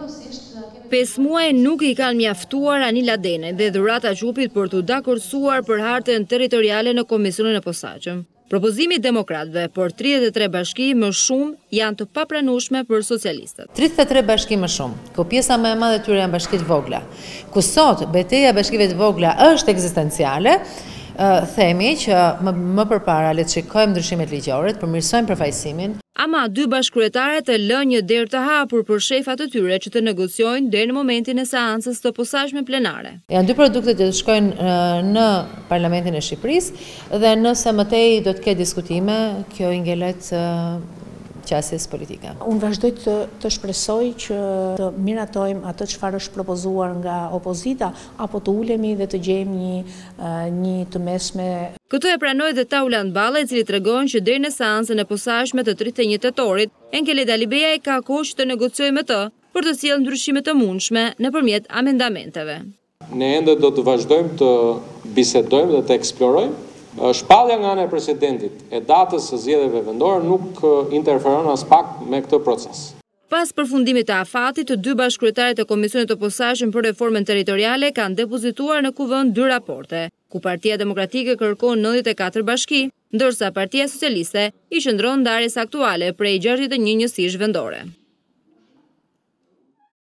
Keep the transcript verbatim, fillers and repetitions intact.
Pesë muaj nuk i kanë mjaftuar Anila Dene dhe Dhurata Gjupit për të dakordsuar për hartën territoriale në Komisionin e Posaçëm. Propozimi i demokratëve për tridhjetë e tre bashki më shumë janë të papranueshme për socialistët. tridhjetë e tre bashki më shumë, ku pjesa më e madhe e tyre janë bashkitë vogla. Ku sot betejë e bashkive të vogla është ekzistenciale, themi që më, më përpara le të shikojmë ndryshimet ligjore, të përmirësojmë përfaqësimin. Ama dy bashkëkryetarët e lënë një derë të hapur për shefat e tyre që të negociojnë deri në momentin e seancës të posaçme plenare. Janë dy produkte që të shkojnë në Parlamentin e Shqipërisë dhe nëse mëtej do të ketë diskutime, kjo i ngelet qasjes politike. Unë vazhdoj të, të shpresoj që të miratojmë atë çfarë është propozuar nga opozita, apo të ulemi dhe të gjejmë një, një të mesme. Këtë e pranoi dhe Tauland Balla, i cili tregon që deri në seancën e posaçme të tridhjetë e një tetorit, Enkeli Dalibeja ka kohë që të negociojë me të për të sjellë ndryshime të mundshme nëpërmjet amendamenteve. Ne ende do të vazhdojmë të bisedojmë dhe të eksplorojmë. Shpallja nga ana e presidentit e datës së zgjedhjeve vendore nuk interferon as pak me këtë proces. Pas përfundimit të afatit, të dy bashkëkryetarët e Komisionit të Posaçëm për Reformën Territoriale kanë depozituar në kuvend dy raporte, ku Partia Demokratike kërkon nëntëdhjetë e katër bashki, ndërsa Partia Socialiste i qëndron ndarjes aktuale prej gjashtëdhjetë e një njësish vendore.